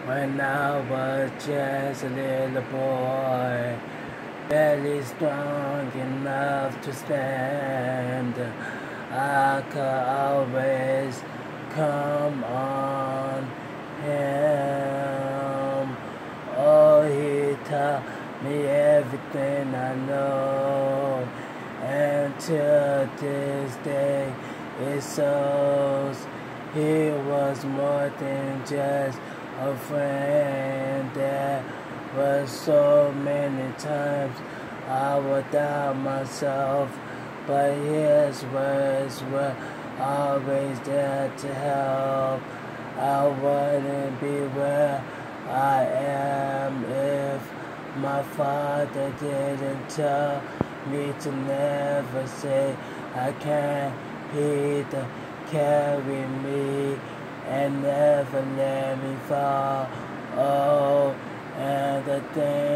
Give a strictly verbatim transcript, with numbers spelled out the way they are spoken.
When I was just a little boy, barely strong enough to stand, I could always come on him. Oh, he taught me everything I know, and till this day it shows. He was more than just a friend. There were so many times I would doubt myself, but his words were always there to help. I wouldn't be where I am if my father didn't tell me to never say I can't. He'd carry me and never let me fall. Oh, and the thing